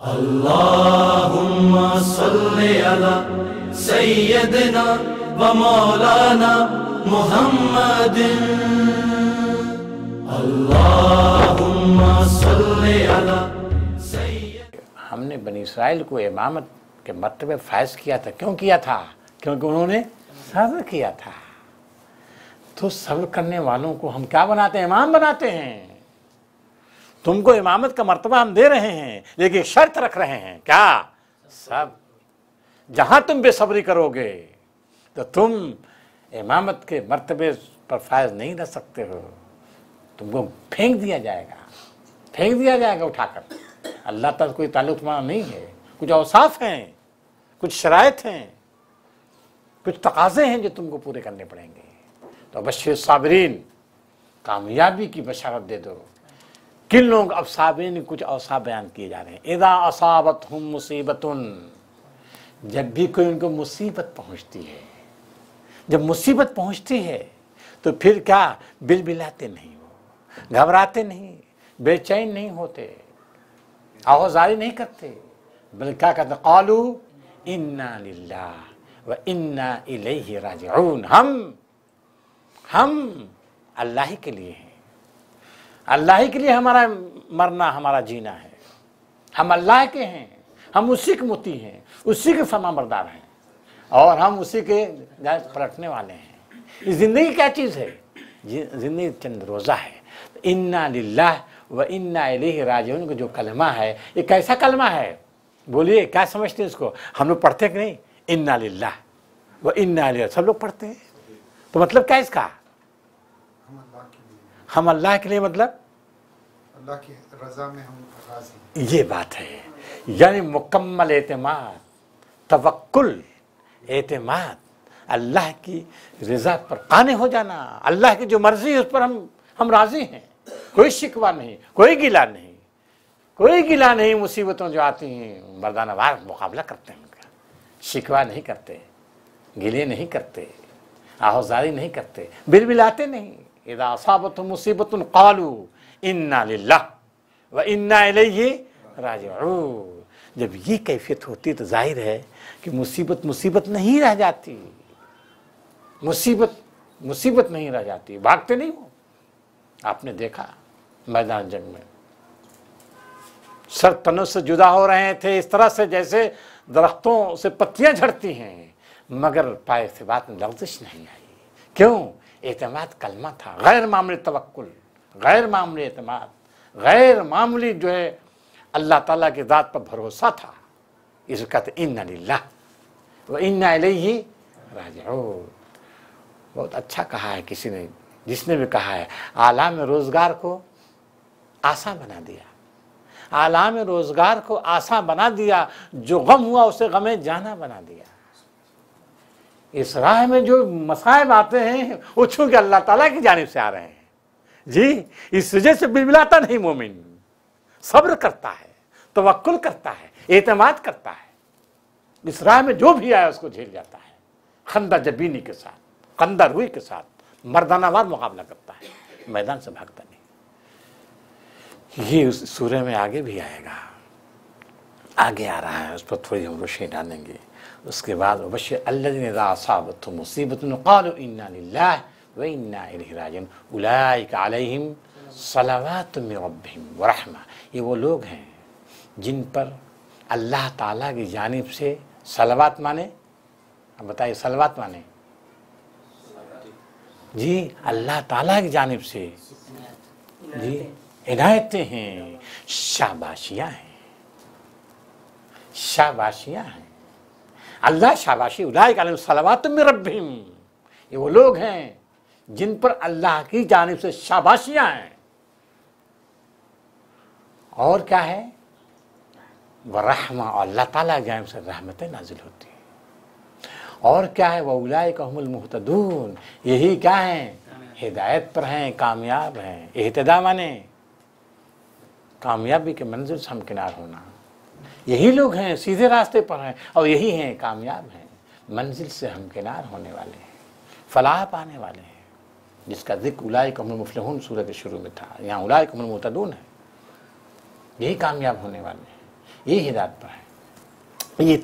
اللہم صلی علی سیدنا و مولانا محمد اللہم صلی علی سیدنا. ہم نے بنی اسرائیل کو امامت کے مرتبے فائز کیا تھا. کیوں کیا تھا؟ کیونکہ انہوں نے صبر کیا تھا. تو صبر کرنے والوں کو ہم کیا بناتے ہیں؟ امام بناتے ہیں. تم کو امامت کا مرتبہ ہم دے رہے ہیں، لیکن ایک شرط رکھ رہے ہیں. کیا؟ سب جہاں تم بے صبری کرو گے تو تم امامت کے مرتبے پر فائز نہیں رہ سکتے ہو. تم کو پھینک دیا جائے گا، پھینک دیا جائے گا اٹھا کر. اللہ تعالیٰ کوئی تعلق تمہارا نہیں ہے. کچھ اوصاف ہیں، کچھ شرائط ہیں، کچھ تقاضے ہیں جو تم کو پورے کرنے پڑیں گے. تو بشر صابرین، کامیابی کی بشارت دے دو. کن لوگ؟ اب صابرین کے کچھ اوصاف بیان کیے جا رہے ہیں. اذا اصابتہم مصیبۃ، جب بھی کوئی ان کو مصیبت پہنچتی ہے، جب مصیبت پہنچتی ہے تو پھر کیا؟ بلبلاتے نہیں ہو، گھبراتے نہیں، بے چین نہیں ہوتے، آوازاری نہیں کرتے، بلکہ کیا کہتے ہیں؟ قالوا انا للہ و انا الیہ راجعون. ہم اللہ ہی کے لیے ہیں، اللہ ہی کے لیے ہمارا مرنا، ہمارا جینا ہے. ہم اللہ کے ہیں، ہم اسی کے مطیع ہیں، اسی کے فرمان بردار ہیں، اور ہم اسی کے پلٹنے والے ہیں. یہ زندگی کیا چیز ہے؟ زندگی چند روزہ ہے. انا للہ و انا الیہ راجعون کا جو کلمہ ہے، یہ کیسا کلمہ ہے؟ بولیے، کیا سمجھتے ہیں اس کو؟ ہم لوگ پڑھتے کہ نہیں؟ انا للہ و انا الیہ سب لوگ پڑھتے ہیں. تو مطلب کیا اس کا؟ ہم اللہ کے لیے، مطلب اللہ کی رضا میں ہم راضی ہیں. یہ بات ہے. یعنی مکمل اعتماد، توکل، اعتماد، اللہ کی رضا پر قانع ہو جانا. اللہ کی جو مرضی ہے اس پر ہم راضی ہیں. کوئی شکوہ نہیں، کوئی گلہ نہیں، کوئی گلہ نہیں. مصیبتوں جو آتی ہیں مردانہ وار مقابلہ کرتے ہیں ان کا. شکوہ نہیں کرتے، گلے نہیں کرتے، آہوزاری نہیں کرتے، بلبلاتے نہیں. اذا اصابتہم مصیبۃ قالوا انا للہ و انا الیہ راجعون. جب یہ کیفیت ہوتی تو ظاہر ہے کہ مصیبت نہیں رہ جاتی. مصیبت نہیں رہ جاتی. بھاگتے نہیں ہو. آپ نے دیکھا میدان جنگ میں سر تنوں سے جدا ہو رہے تھے، اس طرح سے جیسے درختوں سے پتیاں جھڑتی ہیں، مگر پائے ثبات میں لغزش نہیں آئی. کیوں؟ اعتماد کلمہ تھا. غیر معمولی توکل، غیر معمولی اعتماد، غیر معمولی جو ہے اللہ تعالیٰ کی ذات پر بھروسہ تھا. اس کو کہتے انا للہ و انا الیہ راجعون. بہت اچھا کہا ہے کسی نے، جس نے بھی کہا ہے، عالم روزگار کو آسان بنا دیا. عالم روزگار کو آسان بنا دیا، جو غم ہوا اسے غم جانا بنا دیا. اس راہ میں جو مصائب آتے ہیں وہ چونکہ اللہ تعالیٰ کی جانب سے آ رہے ہیں جی، اس وجہ سے بلبلاتا نہیں مومن. صبر کرتا ہے، توکل کرتا ہے، اعتماد کرتا ہے. اس راہ میں جو بھی آیا اس کو جھیل جاتا ہے، خندہ جبینی کے ساتھ، خندہ روئی کے ساتھ مردانہ وار مقابلہ کرتا ہے، میدان سے بھاگتا نہیں. یہ اس سورہ میں آگے بھی آئے گا، آگے آ رہا ہے، اس پر تھوڑی ہم روشنی ڈالیں گے. اس کے بعد وبشر الذین اذا اصابتہم مصیبۃ قالوا انا للہ و انا الیہ راجعون اولئک علیہم صلوات من ربہم ورحمہ. یہ وہ لوگ ہیں جن پر اللہ تعالیٰ کی جانب سے صلوات مانے. اب بتائیے صلوات مانے جی، اللہ تعالیٰ کی جانب سے جی عنایتیں ہیں، شاباشیاں ہیں، شاباشیاں ہیں. اللہ شاباشی، اولئک علیہم صلوات من ربہم. یہ وہ لوگ ہیں جن پر اللہ کی جانب سے شاباشیاں ہیں. اور کیا ہے؟ ورحمہ، اور اللہ تعالیٰ کی جانب سے رحمتیں نازل ہوتی ہیں. اور کیا ہے؟ وَأُولَئِكَ هُمُ الْمُهْتَدُونَ. یہی کیا ہیں؟ ہدایت پر ہیں، کامیاب ہیں. اہتداء مانے کامیابی کے منزل سے ہمکنار ہونا. یہی لوگ ہیں سیدھے راستے پر ہیں، اور یہی ہیں کامیاب ہیں، منزل سے ہمکنار ہونے والے ہیں، فلاح پانے والے ہیں. جس کا ذکر اولئک هم المفلحون سورہ کے شروع میں تھا، یہاں اولئک هم المهتدون ہے. یہی کامیاب ہونے والے ہیں، یہ ہدایت پر ہے. یہ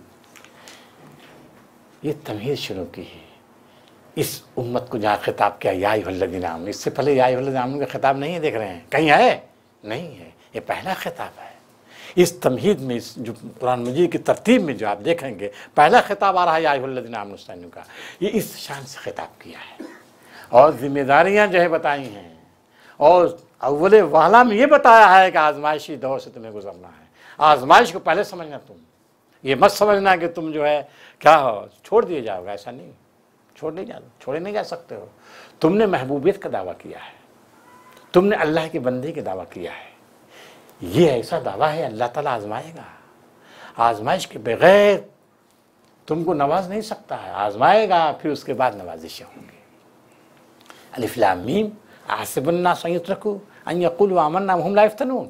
تمہید شروع کی ہے اس امت کو جہاں خطاب کیا یا ایھا الذین آمنوا. اس سے پہلے یا ایھا الذین آمنوا کا خطاب نہیں ہے، دیکھ رہے ہیں کہیں ہے؟ نہیں ہے. یہ پہلا خطاب ہے. اس تمہید میں اس جو قرآن مجید کی ترتیب میں جو آپ دیکھیں گے پہلا خطاب آ رہا ہے یا ایھا الذین آمنوا استعینوا کا. یہ اس شان سے خطاب کیا ہے اور ذمہ داریاں جو ہے بتائی ہیں اور اول وہلا میں یہ بتایا ہے کہ آزمائشی دور سے تمہیں گزرنا ہے. آزمائش کو پہلے سمجھنا. تم یہ مت سمجھنا کہ تم جو ہے کیا ہو چھوڑ دیے جاؤ گے. ایسا نہیں، چھوڑے نہیں جا سکتے ہو. تم نے محبوبیت کا دعویٰ کیا ہے، تم نے اللہ کے بندے کا دعویٰ کیا ہے. یہ ایسا دعویٰ ہے اللہ تعالیٰ آزمائے گا. آزمائش کے بغیر تم کو نواز نہیں سکتا ہے. آزمائے گا پھر اس کے بعد نوازشیں ہوں گی. الف لام میم احسب الناس ان یترکوا ان یقولوا آمنا وهم لا یفتنون.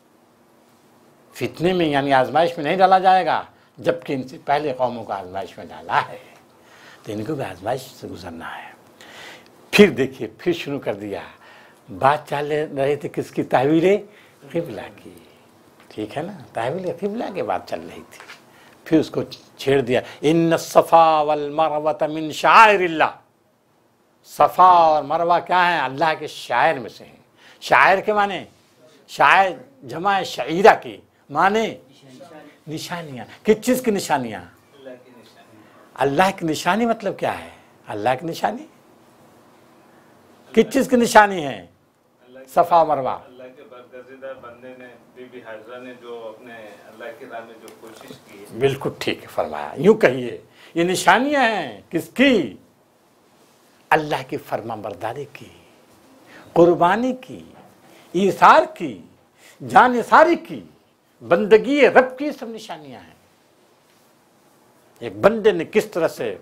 فتنے میں یعنی آزمائش میں نہیں ڈالا جائے گا جبکہ ان سے پہلے قوموں کو آزمائش میں ڈالا ہے. تو ان کو بھی آزمائش سے گزرنا ہے. پھر دیکھیے پھر شروع کر دیا. بات چل رہی تھی کس کی؟ تحویل قبلہ کی. ٹھیک ہے نا، تحویل قبلہ کی بات چل رہی تھی. پھر اس کو چھیڑ دیا ان الصفا والمروہ من شعائر اللہ. صفا اور مروہ کیا ہیں؟ اللہ کے شاعر میں سے ہیں. شاعر کے معنی شاعر جمع شعیرہ کی معنی نشانیاں. کس چیز کی نشانیاں؟ اللہ کی نشانی. مطلب کیا ہے اللہ کی نشانی؟ کس چیز کی نشانی ہے صفا و مروہ؟ اللہ کے برگزیدہ بندے نے بی بی حاجرہ نے جو اپنے اللہ کی راہ میں جو کوشش کی. بالکل ٹھیک فرمایا. یوں کہیے یہ نشانیاں ہیں کس کی؟ اللہ کی فرما برداری کی، قربانی کی، ایثار کی، جان نثاری کی، بندگی رب کی. سب نشانیاں ہیں. ایک بندے نے کس طرح سے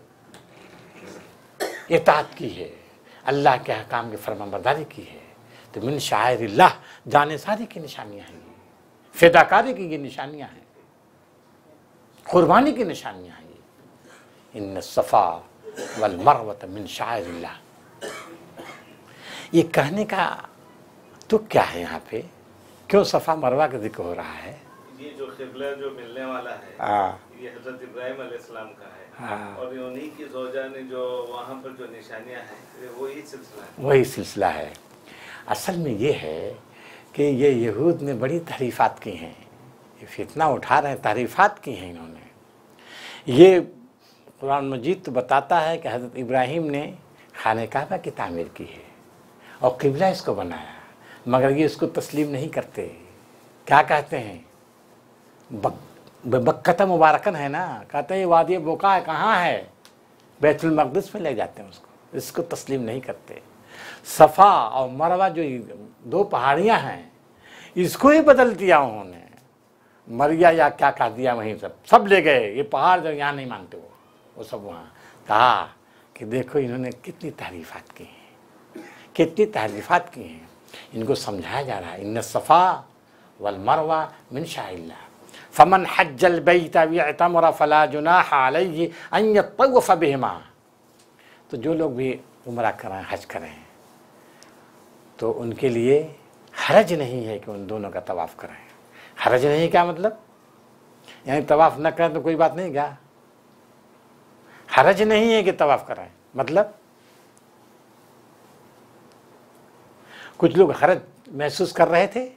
اطاعت کی ہے، اللہ کے احکام کی فرما برداری کی ہے. تو من شعائر اللہ جان نثاری کی نشانیاں ہیں، فداکاری کی یہ نشانیاں ہیں، قربانی کی نشانیاں ہیں. ان الصفا والمروہ من شعائر اللہ. یہ کہنے کا تو کیا ہے یہاں پہ؟ کیوں صفا مروہ کا ذکر ہو رہا ہے؟ یہ جو قبلہ جو ملنے والا ہے یہ حضرت ابراہیم علیہ السلام کا ہے اور انہی کی زوجہ نے جو وہاں پر جو نشانیاں ہیں وہی سلسلہ ہے. وہی سلسلہ ہے. اصل میں یہ ہے کہ یہ یہود نے بڑی تحریفات کی ہیں. یہ فتنہ اٹھا رہے ہیں، تحریفات کی ہیں انہوں نے. یہ قرآن مجید تو بتاتا ہے کہ حضرت ابراہیم نے خانہ کعبہ کی تعمیر کی ہے اور قبلہ اس کو بنایا، مگر یہ اس کو تسلیم نہیں کرتے. کیا کہتے ہیں؟ بکۃ مبارکن ہے نا، کہتے ہیں یہ وادی بوقا ہے. کہاں ہے؟ بیت المقدس میں لے جاتے ہیں اس کو. اس کو تسلیم نہیں کرتے. صفا اور مروہ جو دو پہاڑیاں ہیں اس کو ہی بدل دیا انہوں نے. مریا یا کیا کہہ دیا وہیں سب لے گئے. یہ پہاڑ جو یہاں نہیں مانتے وہ سب وہاں. کہا کہ دیکھو انہوں نے کتنی تعریفات کی ہیں، کتنی تعریفات کی ہیں. ان کو سمجھایا جا رہا ہے ان الصفا والمروہ من شعائر اللہ فمن حج البیت واعتمر فلا جناح علیہ ان یطوف بہما. تو جو لوگ بھی عمرہ کریں، حج کریں، تو ان کے لیے حرج نہیں ہے کہ ان دونوں کا طواف کریں. حرج نہیں کیا مطلب؟ یعنی طواف نہ کریں تو کوئی بات نہیں کیا؟ حرج نہیں ہے کہ طواف کریں. مطلب کچھ لوگ حرج محسوس کر رہے تھے.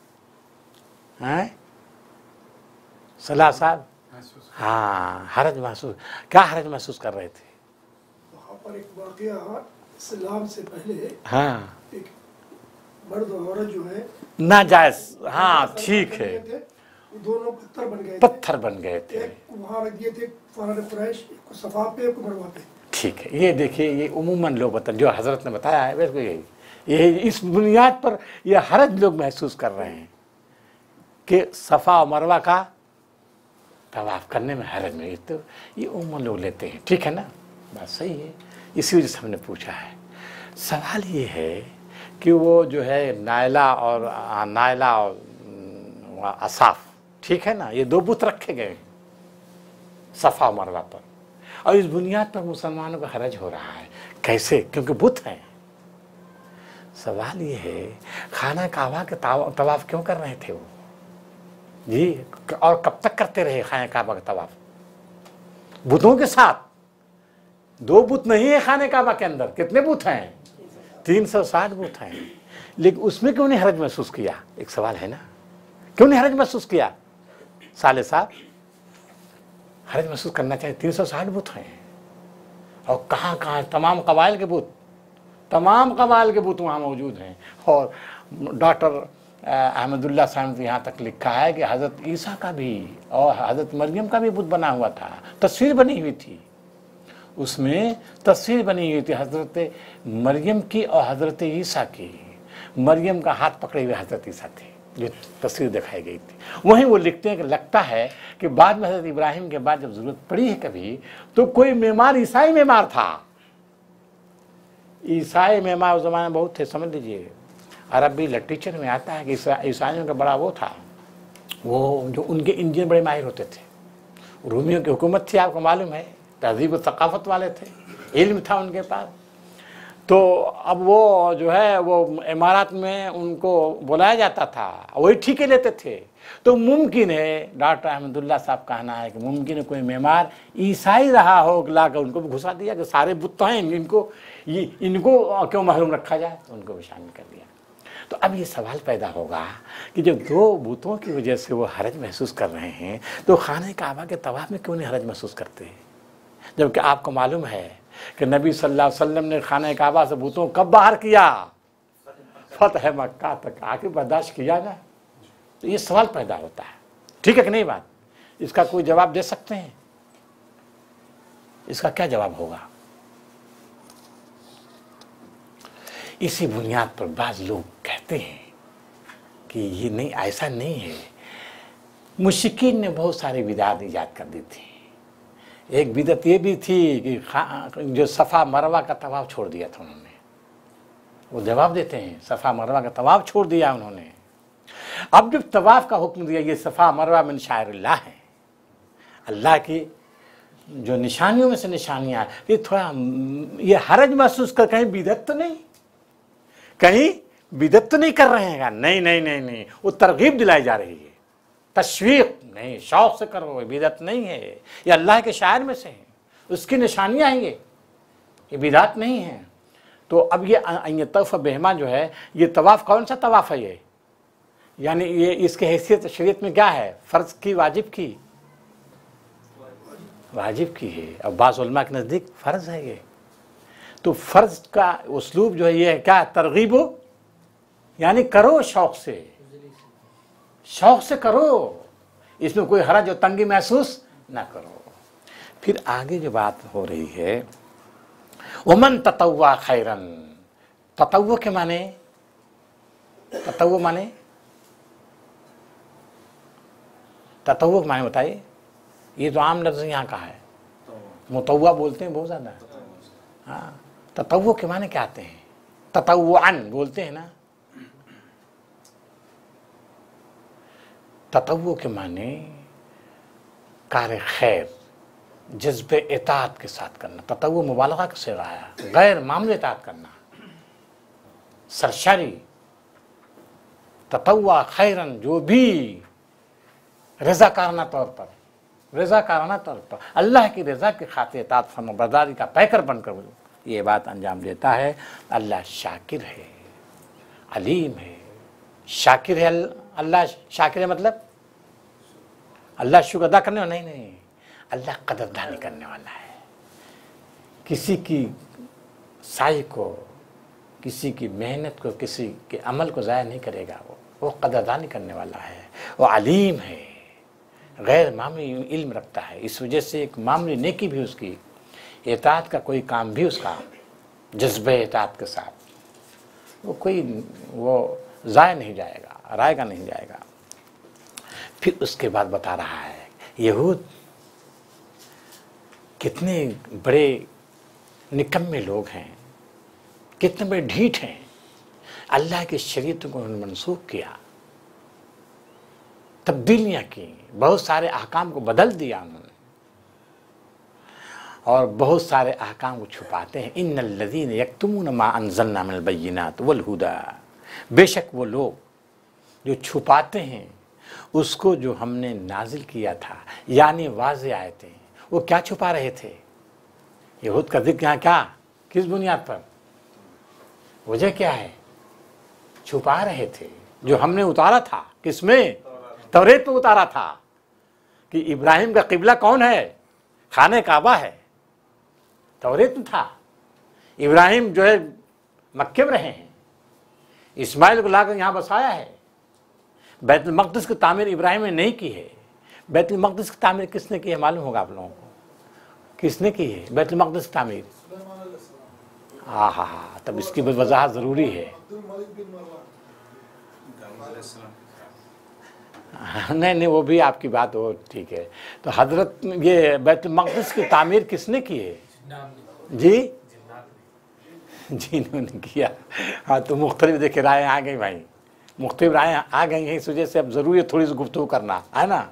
صلاح صاحب ہاں حرج محسوس، کیا حرج محسوس کر رہے تھے؟ وہاں پر ایک واقعہ اسلام سے پہلے ہاں ایک مرد اور عورت جو ہے ناجائز. ہاں ٹھیک ہے. وہ دونوں پتھر بن گئے تھے. پتھر بن گئے تھے. ایک وہاں رکھ دیے تھے فارغ قریش، ایک کو صفا پہ ایک کو مروہ پہ. ٹھیک ہے. یہ دیکھیے یہ عموماً لوگ بتا جو حضرت نے بتایا ہے بالکل یہی اس بنیاد پر یہ حرج لوگ محسوس کر رہے ہیں کہ صفا و مروہ کا طواف کرنے میں حرج نہیں. تو یہ عموماً لوگ لیتے ہیں. ٹھیک ہے نا، بات صحیح ہے. اسی وجہ سے ہم نے پوچھا ہے. سوال یہ ہے کہ وہ جو ہے نائلہ اور اصاف، ٹھیک ہے نا، یہ دو بت رکھے گئے صفا و مروہ پر اور اس بنیاد پر مسلمانوں کا حرج ہو رہا ہے. کیسے؟ کیونکہ بت ہیں. سوال یہ ہے خانہ کعبہ کے طواف کیوں کر رہے تھے وہ؟ جی، اور کب تک کرتے رہے خانہ کعبہ کا طواف بتوں کے ساتھ؟ 2 بت نہیں ہے خانہ کعبہ کے اندر، کتنے بت ہیں؟ 360 بت ہیں، لیکن اس میں کیوں نہیں حرج محسوس کیا؟ ایک سوال ہے نا، کیوں نہیں حرج محسوس کیا؟ صالح صاحب حرج محسوس کرنا چاہیے، 360 بت ہیں، اور کہاں کہاں تمام قبائل کے بت، تمام قبائل کے بت وہاں موجود ہیں۔ اور ڈاکٹر احمد اللہ صاحب نے یہاں تک لکھا ہے کہ حضرت عیسیٰ کا بھی اور حضرت مریم کا بھی بت بنا ہوا تھا، تصویر بنی ہوئی تھی، اس میں تصویر بنی ہوئی تھی حضرت مریم کی اور حضرت عیسیٰ کی، مریم کا ہاتھ پکڑے ہوئے حضرت عیسیٰ تھے، جو تصویر دکھائی گئی تھی۔ وہیں وہ لکھتے ہیں کہ لگتا ہے کہ بعد میں حضرت ابراہیم کے بعد جب ضرورت پڑی ہے کبھی تو کوئی معمار عیسائی معمار تھا، عیسائی معمار اس زمانے میں بہت تھے، سمجھ لیجئے۔ عربی لٹریچر میں آتا ہے کہ عیسائیوں کا بڑا وہ تھا، وہ جو ان کے انجین بڑے ماہر ہوتے تھے، رومیوں کی حکومت تھی، آپ کو معلوم ہے، تہذیب و ثقافت والے تھے، علم تھا ان کے پاس، تو اب وہ جو ہے وہ امارات میں ان کو بلایا جاتا تھا، وہی ٹھیکے لیتے تھے۔ تو ممکن ہے، ڈاکٹر احمد اللہ صاحب کا کہنا ہے کہ ممکن ہے کوئی معمار عیسائی رہا ہو، لا کر ان کو بھی گھسا دیا کہ سارے بت تو ہیں، ان کو کیوں محروم رکھا جائے، ان کو بھی شامل کر دیا۔ تو اب یہ سوال پیدا ہوگا کہ جب 2 بتوں کی وجہ سے وہ حرج محسوس کر رہے ہیں تو خانہ کعبہ کے طواف میں کیوں نہیں حرج محسوس کرتے؟ جبکہ آپ کو معلوم ہے کہ نبی صلی اللہ علیہ وسلم نے خانہ کعبہ سے بتوں کب باہر کیا؟ فتح مکہ تک آ کے برداشت کیا نا۔ تو یہ سوال پیدا ہوتا ہے، ٹھیک ہے کہ نہیں بات؟ اس کا کوئی جواب دے سکتے ہیں؟ اس کا کیا جواب ہوگا؟ اسی بنیاد پر بعض لوگ کہتے ہیں کہ یہ نہیں، ایسا نہیں ہے، مشرکین نے بہت ساری بدعات ایجاد کر دی تھی۔ ایک بدعت یہ بھی تھی کہ جو صفا مروہ کا طواف چھوڑ دیا تھا انہوں نے، وہ جواب دیتے ہیں صفا مروہ کا طواف چھوڑ دیا انہوں نے۔ اب جب طواف کا حکم دیا، یہ صفا مروہ من شعائر اللہ ہے، اللہ کی جو نشانیوں میں سے نشانیاں، یہ تھوڑا یہ حرج محسوس کر کہیں بدعت تو نہیں، کہیں بدعت تو نہیں کر رہے ہیں؟ نہیں نہیں نہیں نہیں، وہ ترغیب دلائی جا رہی ہے، تشویق نہیں، شوق سے کرو، بدعت نہیں ہے، یہ اللہ کے شاعر میں سے ہیں، اس کی نشانیاں ہیں، یہ بدعت نہیں ہے۔ تو اب یہ طواف بہما جو ہے، یہ طواف کون سا طواف ہے یہ؟ یعنی یہ اس کی حیثیت شریعت میں کیا ہے؟ فرض کی، واجب کی؟ واجب کی ہے، اور بعض علماء کے نزدیک فرض ہے یہ۔ تو فرض کا اسلوب جو ہے یہ کیا؟ ترغیب ہو، یعنی کرو شوق سے، شوق سے کرو، اس میں کوئی حرج و تنگی محسوس نہ کرو۔ پھر آگے جو بات ہو رہی ہے، ومن تطوع خیرن، تطوع کے معنی، تطوع معنی، تطوع معنی بتائیے، یہ تو عام لفظ یہاں کا ہے، مطوع بولتے ہیں بہت زیادہ، ہاں، تطوع کے معنی کیا آتے ہیں؟ تطوعاً بولتے ہیں نا، تطوع کے معنی کار خیر، جذب اطاعت کے ساتھ کرنا، تطوع مبالغہ کا صیغہ ہے، غیر معمولی اطاعت کرنا، سرشاری، تطوع خیرن، جو بھی رضاکارانہ طور پر اللہ کی رضا کی خاطر اطاعت فرما برداری کا پیکر بن کر یہ بات انجام دیتا ہے، اللہ شاکر ہے، علیم ہے، شاکر ہے۔ اللہ شاکر ہے مطلب اللہ شکر ادا کرنے والا نہیں، اللہ قدردانی کرنے والا ہے، کسی کی سعی کو، کسی کی محنت کو، کسی کے عمل کو ضائع نہیں کرے گا، وہ قدردانی کرنے والا ہے، وہ علیم ہے، غیر معمولی علم رکھتا ہے، اس وجہ سے ایک معمولی نیکی بھی اس کی، اطاعت کا کوئی کام بھی اس کا جذبہ اطاعت کے ساتھ وہ ضائع نہیں جائے گا، رائے گا نہیں جائے گا۔ پھر اس کے بعد بتا رہا ہے یہود کتنے بڑے نکمے لوگ ہیں، کتنے بڑے ڈھیٹ ہیں، اللہ کی شریعت کو انہوں نے منسوخ کیا، تبدیلیاں کی، بہت سارے احکام کو بدل دیا انہوں نے، اور بہت سارے احکام کو چھپاتے ہیں۔ ان الذین یکتمون ما انزلنا من البینات والہدی، بے شک وہ لوگ جو چھپاتے ہیں اس کو جو ہم نے نازل کیا تھا یعنی واضح آیتیں، وہ کیا چھپا رہے تھے؟ یہود کا ذکر یہاں کیا، کس بنیاد پر، وجہ کیا ہے؟ چھپا رہے تھے جو ہم نے اتارا تھا، کس میں؟ توریت میں اتارا تھا کہ ابراہیم کا قبلہ کون ہے؟ خانہ کعبہ ہے، توریت میں تھا۔ ابراہیم جو ہے مکے میں رہے ہیں، اسماعیل کو لا کر یہاں بسایا ہے۔ بیت المقدس کی تعمیر ابراہیم نے نہیں کی ہے۔ بیت المقدس کی تعمیر کس نے کی ہے معلوم ہوگا آپ لوگوں کو، کس نے کی ہے بیت المقدس کی تعمیر؟ ہاں، تب اس کی وضاحت ضروری ہے۔ نہیں وہ بھی آپ کی بات ہو ٹھیک ہے۔ تو حضرت یہ بیت المقدس کی تعمیر کس نے کی ہے؟ جی جنہوں نے کیا۔ ہاں تو مختلف دیکھیں رائے آ گئی بھائی، مختلف رائے آ گئی ہیں، اس وجہ سے اب ضروری ہے تھوڑی سی گفتگو کرنا ہے نا۔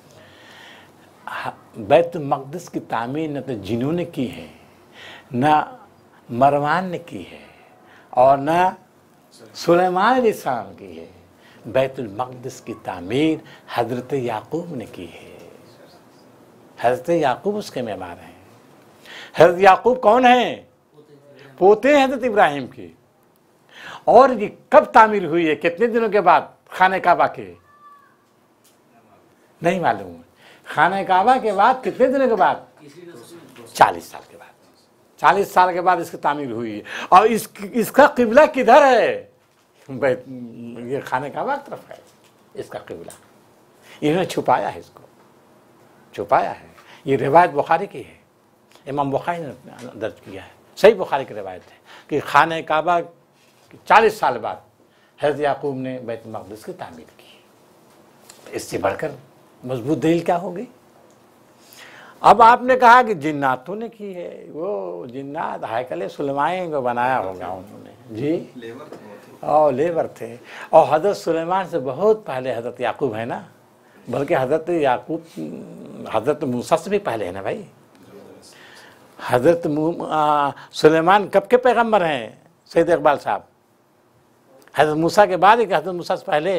بیت المقدس کی تعمیر نہ تو جنہوں نے کی ہے، نہ مروان نے کی ہے، اور نہ سلیمان علیہ السلام کی ہے۔ بیت المقدس کی تعمیر حضرت یعقوب نے کی ہے۔ حضرت یعقوب اس کے معمار ہیں۔ حضرت یعقوب کون ہیں؟ پوتے ہیں حضرت ابراہیم کی۔ اور یہ کب تعمیر ہوئی ہے، کتنے دنوں کے بعد خانہ کعبہ کے؟ نہیں معلوم۔ خانہ کعبہ کے بعد کتنے دنوں کے بعد؟ 40 سال کے بعد۔ 40 سال کے بعد اس کی تعمیر ہوئی ہے۔ اور اس کا قبلہ کدھر ہے؟ یہ خانہ کعبہ کی طرف ہے اس کا قبلہ۔ انہوں نے چھپایا ہے، اس کو چھپایا ہے۔ یہ روایت بخاری کی ہے، امام بخاری نے درج کیا ہے، صحیح بخاری کی روایت ہے کہ خانہ کعبہ 40 سال بعد حضرت یعقوب نے بیت المقدس کی تعمیر کی۔ اس سے بڑھ کر مضبوط دلیل کیا ہوگی؟ اب آپ نے کہا کہ جناتوں نے کی ہے، وہ جنات ہیکل سلیمان کو بنایا ہوگا انہوں نے، جی اور لیبر تھے، اور حضرت سلیمان سے بہت پہلے حضرت یعقوب ہے نا، بلکہ حضرت یعقوب حضرت موسیٰ سے بھی پہلے ہے نا بھائی۔ حضرت سلیمان کب کے پیغمبر ہیں سید اقبال صاحب؟ حضرت موسیٰ کے بعد ہے کہ حضرت موسیٰ سے پہلے؟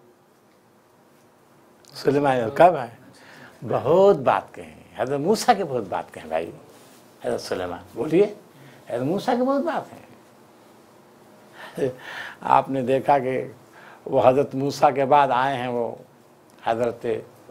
سلیمان کب ہے؟ بہت بات کہیں، حضرت موسیٰ کے بہت بات کہیں بھائی۔ حضرت سلیمان بولیے، حضرت موسیٰ کے بہت بات ہیں۔ آپ نے دیکھا کہ وہ حضرت موسیٰ کے بعد آئے ہیں، وہ حضرت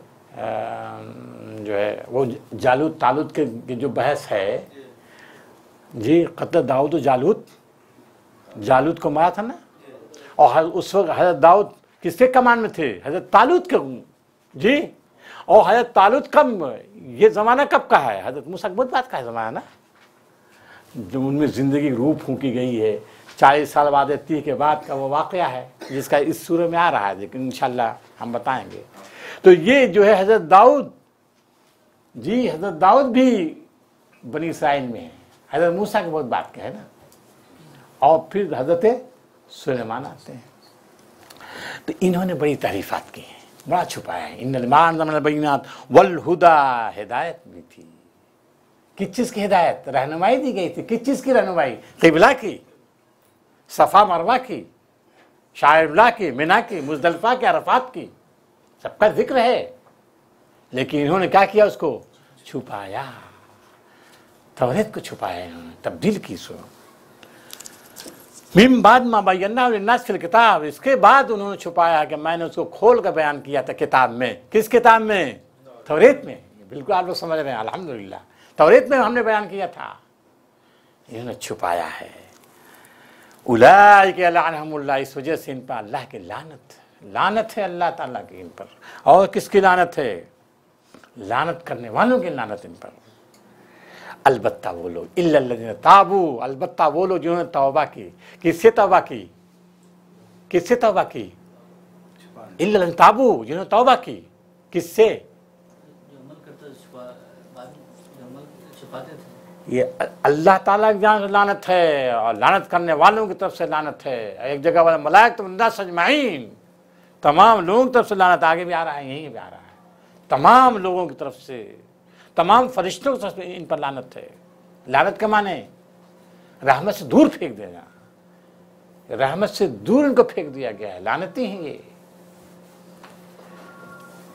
جو ہے وہ جالوت طالوت کے جو بحث ہے، جی قتل داؤد و جالوت کو مارا تھا نا، اور اس وقت حضرت داؤد کس کے کمان میں تھے؟ حضرت طالوت کے، جی اور حضرت طالوت کب، یہ زمانہ کب کا ہے؟ حضرت موسیٰ کی بہت بات کا ہے زمانہ نا، جو ان میں زندگی روح پھونکی گئی ہے۔ 40 سال بعد 30 کے بعد کا وہ واقعہ ہے جس کا اس سورہ میں آ رہا ہے، لیکن انشاءاللہ ہم بتائیں گے۔ تو یہ جو ہے حضرت داؤد، جی حضرت داؤد بھی بنی اسرائیل میں ہے، حضرت موسیٰ کی بہت بات کا ہے نا، اور پھر حضرت سلیمان آتے ہیں۔ تو انہوں نے بڑی تعریفات کی ہیں، بڑا چھپایا ہے۔ ان المال من البینات والہدا، ہدایت بھی تھی۔ کس چیز کی ہدایت؟ رہنمائی دی گئی تھی۔ کس چیز کی رہنمائی؟ قبلہ کی، صفا مروہ کی، شعائر اللہ کی، منی کی، مزدلفہ کی، عرفات کی، سب کا ذکر ہے۔ لیکن انہوں نے کیا کیا؟ اس کو چھپایا، توریت کو چھپایا، انہوں نے تبدیل کی سو۔ من بعد ما بیناہ للناس فی الکتاب، اس کے بعد انہوں نے چھپایا کہ میں نے اس کو کھول کر بیان کیا تھا کتاب میں۔ کس کتاب میں؟ توریت میں۔ بالکل آپ لوگ سمجھ رہے ہیں، الحمدللہ توریت میں ہم نے بیان کیا تھا، انہوں نے چھپایا ہے۔ اولئک لعنہم اللہ، اس وجہ سے ان پر اللہ کی لعنت ہے اللہ تعالیٰ کی ان پر۔ اور کس کی لعنت ہے؟ لعنت کرنے والوں کی لعنت ان پر۔ البتہ وہ لوگ، الا الذین تابوا، البتہ وہ لوگ جنہوں نے توبہ کی۔ کس سے توبہ کی؟ کس سے توبہ کی؟ الا الذین تابوا، جنہوں نے توبہ کی۔ کس سے؟ یہ اللہ تعالیٰ کی جانب سے لعنت ہے، اور لعنت کرنے والوں کی طرف سے لعنت ہے۔ ایک جگہ والا ملائکۃ والناس اجمعین، تمام لوگوں کی طرف سے لعنت، آگے بھی آ رہا ہے، یہیں بھی آ رہا ہے، تمام لوگوں کی طرف سے، تمام فرشتوں کی طرف سے ان پر لعنت ہے۔ لعنت کے معنی رحمت سے دور پھینک دینا، رحمت سے دور ان کو پھینک دیا گیا ہے، لعنتی ہیں یہ۔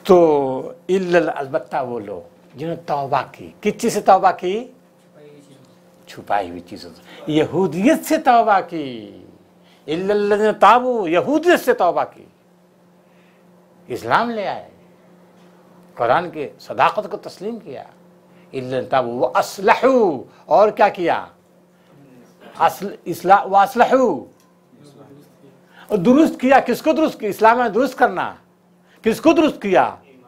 تو البتہ وہ لوگ جنہوں نے توبہ کی، کس چیز سے توبہ کی؟ چھپائی ہوئی چیزوں سے، یہودیت سے توبہ کی، الا الذین تابوا، یہودیت سے توبہ کی، اسلام لے آئے، قرآن کے صداقت کو تسلیم کیا، الا الذین تابوا واصلحوا، اور کیا کیا؟ اصلاح واصلحوا، اور درست کیا۔ کس کو درست کیا؟ اسلام میں درست کرنا، کس کو درست کیا؟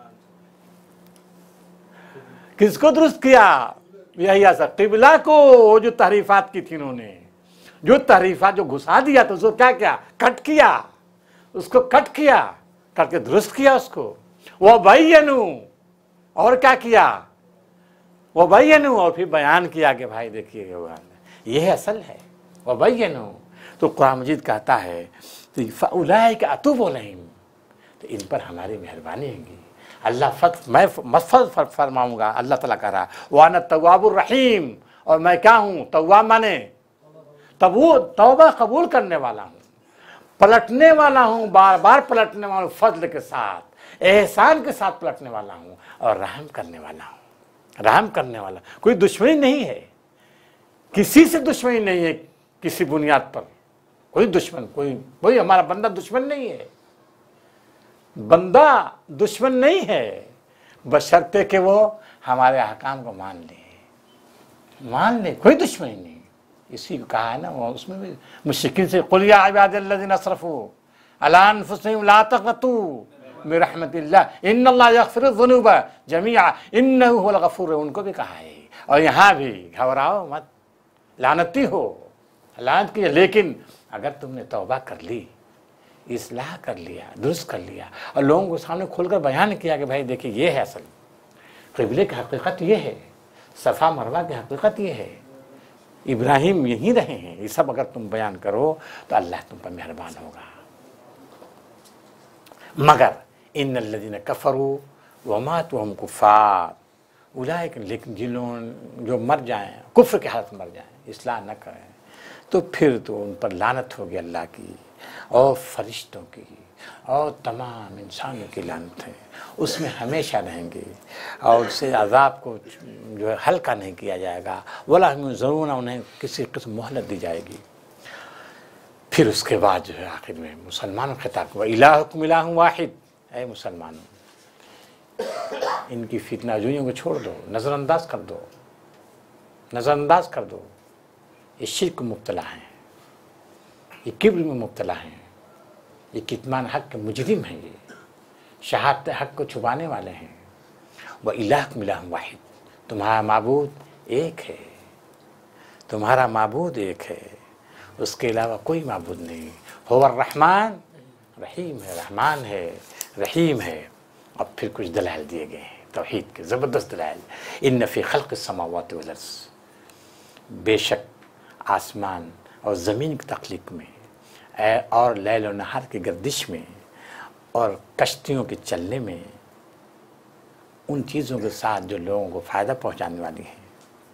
کس کو درست کیا؟ یہی ایسا قبلہ کو، جو تحریفات کی تھی انہوں نے، جو تحریفات جو گھسا دیا تو اس کو کیا کٹ کیا، اس کو کٹ کیا، کر کے درست کیا اس کو، وَبَيَّنُوا، اور کیا کیا؟ وَبَيَّنُوا، اور پھر بیان کیا کہ بھائی دیکھیے یہ اصل ہے، وَبَيَّنُوا۔ تو قرآن مجید کہتا ہے فَأُولَئِكَ أَتُوبُ عَلَيْهِمْ، تو ان پر ہماری مہربانی ہوگی، اللہ میں مفض فرماؤں گا۔ اللہ تعالیٰ کہہ رہا وَأَنَا التَّوَّابُ الرَّحِيمُ، اور میں کیا ہوں؟ تواب مانے توبہ قبول کرنے والا ہوں، پلٹنے والا ہوں، بار بار پلٹنے والا ہوں، فضل کے ساتھ، احسان کے ساتھ پلٹنے والا ہوں، اور رحم کرنے والا ہوں، رحم کرنے والا۔ کوئی دشمنی نہیں ہے، کسی سے دشمنی نہیں ہے، کسی بنیاد پر کوئی دشمن، کوئی ہمارا بندہ دشمن نہیں ہے، بندہ دشمن نہیں ہے، بشرطے کہ وہ ہمارے احکام کو مان لے، کوئی دشمنی نہیں۔ اسی کو کہا ہے نا، وہ اس میں بھی مشرکین سے قُلْ يَا عِبَادِ الَّذِينَ أَسْرَفُوا عَلَىٰ أَنفُسِهِمْ لَا تَقْنَطُوا مِن رَحْمَتِ اللَّهِ إِنَّ اللَّهَ يَغْفِرُ الذُّنُوبَ جَمِيعًا إِنَّهُ هُوَ الْغَفُورُ، ان کو بھی کہا ہے، اور یہاں بھی گھبراؤ مت، لعنتی ہو، لعنت کی، لیکن اگر تم نے توبہ کر لی، اصلاح کر لیا، درست کر لیا، اور لوگوں کو سامنے کھول کر بیان کیا کہ بھائی دیکھیں یہ ہے اصل قبلے کی حقیقت، یہ ہے صفا مروہ کی حقیقت، یہ ہے ابراہیم یہیں رہے ہیں، یہ سب اگر تم بیان کرو تو اللہ تم پر مہربان ہوگا۔ مگر ان الذین کفروا وماتوا وهم کفار اولئک، لیکن جن لوگوں جو مر جائیں، کفر کے حالت مر جائیں، اصلاح نہ کریں، تو پھر تو ان پر لعنت ہوگی اللہ کی اور فرشتوں کی اور تمام انسانوں کی لعنت ہے، اس میں ہمیشہ رہیں گے، اور اس سے عذاب کو جو ہے ہلکا نہیں کیا جائے گا، وَلَا هُمْ يُنظَرُونَ، انہیں کسی قسم مہلت دی جائے گی۔ پھر اس کے بعد جو ہے آخر میں مسلمانوں کو خطاب ہوا الہکم الہ واحد، اے مسلمانوں ان کی فتنہ جوئیوں کو چھوڑ دو، نظر انداز کر دو، نظر انداز کر دو، یہ شرک میں مبتلا ہیں، یہ کبر میں مبتلا ہیں، یہ کتمان حق کے مجرم ہیں، یہ شہادت حق کو چھپانے والے ہیں۔ وَإِلَٰهُكُمْ إِلَٰهٌ وَاحِدٌ، تمہارا معبود ایک ہے، تمہارا معبود ایک ہے، اس کے علاوہ کوئی معبود نہیں۔ هو الرحمن، رحیم ہے، رحمان ہے، رحیم ہے۔ اب پھر کچھ دلائل دیے گئے ہیں توحید کے، زبردست دلائل۔ ان فی خلق السماوات والارض، بے شک آسمان اور زمین کی تخلیق میں، اور لیل و نہار کی گردش میں، اور کشتیوں کے چلنے میں، ان چیزوں کے ساتھ جو لوگوں کو فائدہ پہنچانے والی ہیں،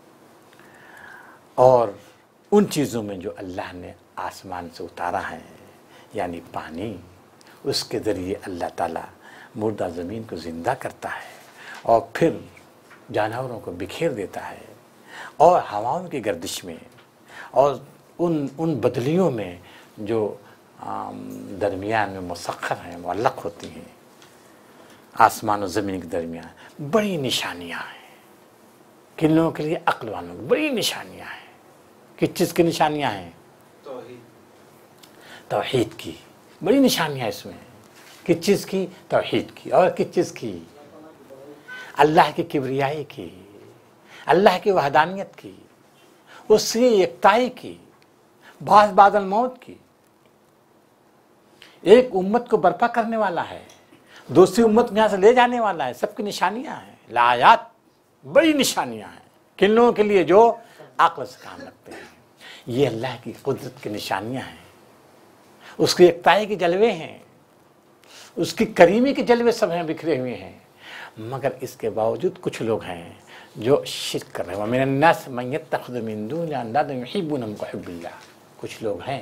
اور ان چیزوں میں جو اللہ نے آسمان سے اتارا ہے، یعنی پانی، اس کے ذریعے اللہ تعالیٰ مردہ زمین کو زندہ کرتا ہے، اور پھر جانوروں کو بکھیر دیتا ہے، اور ہواؤں کی گردش میں، اور ان بدلیوں میں جو درمیان میں مسخر ہیں، معلق ہوتی ہیں، آسمان و زمین کے درمیان بڑی نشانیاں ہیں، کن لوگوں کے لیے؟ عقل والوں کی بڑی نشانیاں ہیں۔ کس چیز کی نشانیاں ہیں؟ توحید کی بڑی نشانیاں اس میں۔ کس چیز کی؟ توحید کی۔ اور کس چیز کی؟ اللہ کی کبریائی کی، اللہ کی وحدانیت کی، اس کی یکتائی کی، بعد الموت کی۔ ایک امت کو برپا کرنے والا ہے، دوسری امت کو یہاں سے لے جانے والا ہے، سب کی نشانیاں ہیں، لآیات بڑی نشانیاں ہیں کن لوگوں کے لیے جو عقل سے کام رکھتے ہیں۔ یہ اللہ کی قدرت کی نشانیاں ہیں، اس کی یکتائی کے جلوے ہیں، اس کی کریمی کے جلوے سب ہیں، بکھرے ہوئے ہیں۔ مگر اس کے باوجود کچھ لوگ ہیں جو شرک کر رہے ہیں۔ وَمِنَ النَّاسِ مَن يَتَّخِذُ مِن دُونِ أَندَادًا يُحِبُّونَهُمْ كَحُبِّ اللَّهِ۔ کچھ لوگ ہیں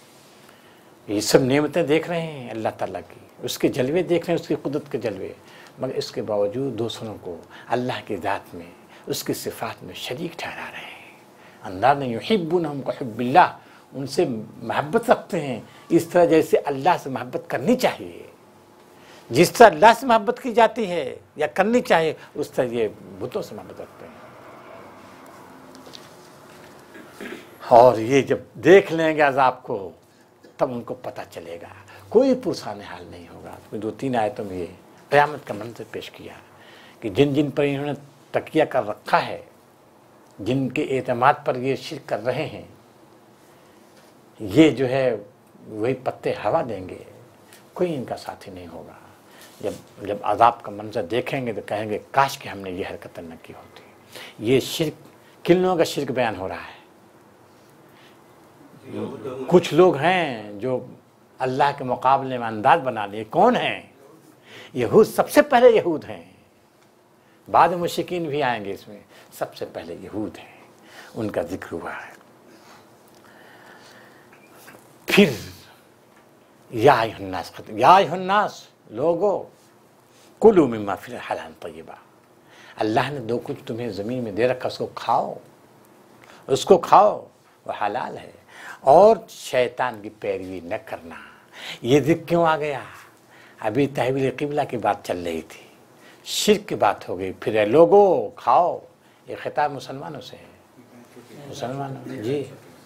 یہ سب نعمتیں دیکھ رہے ہیں اللہ تعالیٰ کی، اس کے جلوے دیکھ رہے ہیں، اس کی قدرت کے جلوے، मगर इसके बावजूद दूसरों को अल्लाह की ज़ात में, उसकी सिफ़ात में शरीक ठहरा रहे हैं। अंदाज़ नहीं, युहिब्बूनहुम कहुब्बिल्लाह, उनसे मोहब्बत रखते हैं इस तरह जैसे अल्लाह से मोहब्बत करनी चाहिए। जिस तरह अल्लाह से मोहब्बत की जाती है या करनी चाहिए, उस तरह ये बुतों से मोहब्बत रखते हैं। और ये जब देख लेंगे अज़ाब को, तब उनको पता चलेगा, कोई पुरसाने हाल नहीं होगा। तो 2-3 आयतों में ये क़यामत का मंज़र पेश किया कि जिन जिन पर इन्होंने तकिया कर रखा है, जिनके एतमाद पर ये शिरक कर रहे हैं, ये जो है वही पत्ते हवा देंगे, कोई इनका साथी नहीं होगा। जब अज़ाब का मंज़र देखेंगे तो कहेंगे काश कि हमने ये हरकत न की होती। ये शिरक, किन लोगों का शिरक बयान हो रहा है? कुछ लोग हैं जो अल्लाह के मुकाबले में अंदाज बना लिए। कौन हैं? यहूद, सबसे पहले यहूद हैं, बाद में मुशरिकीन भी आएंगे इसमें, सबसे पहले यहूद हैं, उनका जिक्र हुआ है। फिर या अय्युहन्नास, लोगो कुलू मिम्मा फिल हलाल तय्यबा, अल्लाह ने जो कुछ तुम्हें ज़मीन में दे रखा उसको खाओ, वो हलाल है। और शैतान की पैरवी न करना। ये जिक्र क्यों आ गया? अभी तहवील क़िबला की बात चल रही थी, शिर्क की बात हो गई, फिर लोगो खाओ, ये खिताब मुसलमानों से है। मुसलमानों जी,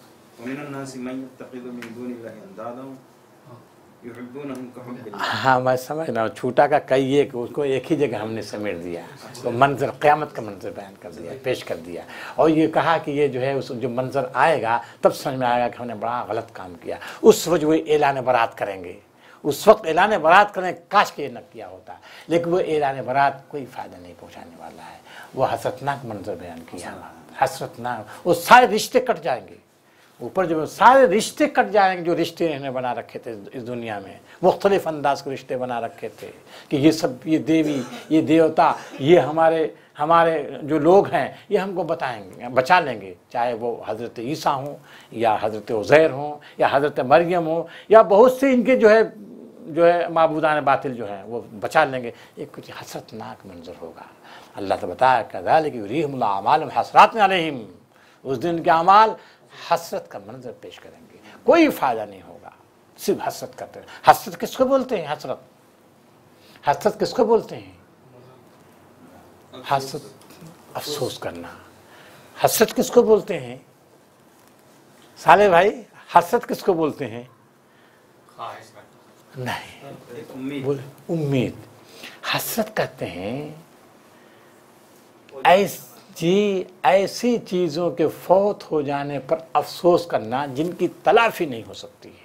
हाँ मैं समझ रहा हूँ, छूटा का कई एक, उसको एक ही जगह हमने समेट दिया, तो मंजर क़यामत का मंजर बयान कर दिया, पेश कर दिया। और ये कहा कि ये जो है उस जो मंजर आएगा तब समझ में आएगा कि हमने बड़ा गलत काम किया। उस वक्त वो ऐलान बरात करेंगे, उस वक्त ऐलान बरात करें, काश के न किया होता, लेकिन वो ऐलान बरात कोई फ़ायदा नहीं पहुँचाने वाला है। वो हसरतनाक मंजर बयान किया, हसरतनाक, वो सारे रिश्ते कट जाएंगे। ऊपर जो सारे रिश्ते कट जाएंगे जो रिश्ते इन्हें बना रखे थे इस दुनिया में, मुख्तलिफ अंदाज के रिश्ते बना रखे थे कि ये सब, ये देवी, ये देवता, ये हमारे जो लोग हैं, ये हमको बताएंगे, बचा लेंगे, चाहे वो हज़रत ईसा हों या हज़रत उज़ैर हों या हज़रत मरियम हो या बहुत से इनके जो है माबूदान बातिल जो हैं, वो बचा लेंगे। एक कुछ हसरतनाक मंजर होगा। अल्लाह तो बताया कज़ालिक युरीहिमुल आमालुहुम हसरातिन अलैहिम, उस दिन के अमाल हसरत का मंजर पेश करेंगे, कोई फ़ायदा नहीं होगा, सिर्फ हसरत करते हैं। हसरत किसको बोलते हैं? हसरत किसको बोलते हैं? हसरत अफसोस करना। हसरत किसको बोलते हैं साले भाई? हसरत किसको बोलते हैं? नहीं, बोले उम्मीद। हसरत कहते हैं ऐसी चीज़ों के फौत हो जाने पर अफसोस करना जिनकी तलाफी नहीं हो सकती है।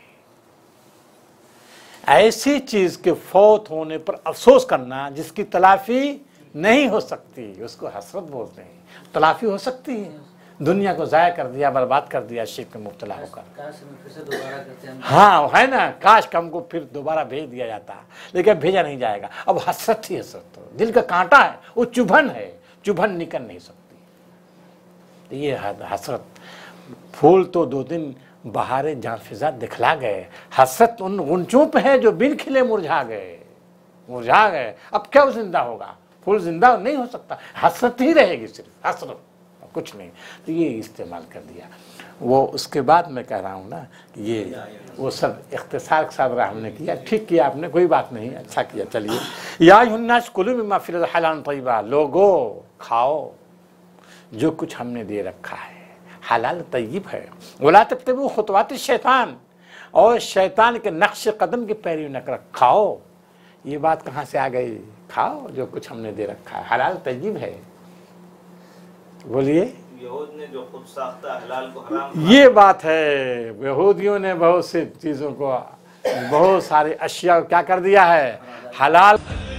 ऐसी चीज़ के फौत होने पर अफसोस करना जिसकी तलाफी नहीं हो सकती, उसको हसरत बोलते हैं। तलाफी हो सकती है, दुनिया को ज़ाया कर दिया, बर्बाद कर दिया शिर्क में मुब्तला होकर। हाँ है ना, काश हमको फिर दोबारा भेज दिया जाता, लेकिन भेजा नहीं जाएगा। अब हसरत ही हसरत, दिल का कांटा है, वो चुभन है, चुभन निकल नहीं सकती। ये हसरत। फूल तो 2 दिन बहारे जाफिजा दिखला गए, हसरत उन गुंचों पे है जो बिन खिले मुरझा गए। अब क्या जिंदा होगा? फूल जिंदा नहीं हो सकता, हसरत ही रहेगी, सिर्फ हसरत, कुछ नहीं। तो ये इस्तेमाल कर दिया। वो उसके बाद मैं कह रहा हूँ ना कि ये वो सब इख्तिसार के साथ हमने किया, ठीक किया आपने, कोई बात नहीं, अच्छा किया। चलिए, या अय्युहन्नास कुलू मिम्मा फिल हलाल तय्यबा, लोगो खाओ जो कुछ हमने दे रखा है, हलाल तय्यब है। वला तत्तबू खुतवात शैतान, और शैतान के नक्श कदम की पैरवी न कर, खाओ। ये बात कहाँ से आ गई? खाओ जो कुछ हमने दे रखा है, हलाल तय्यब है। बोलिए, यहूद ने जो खुद साख्ता हलाल को हराम, ये बात है। यहूदियों ने बहुत सी चीज़ों को, बहुत सारे अशिया क्या कर दिया है, हलाल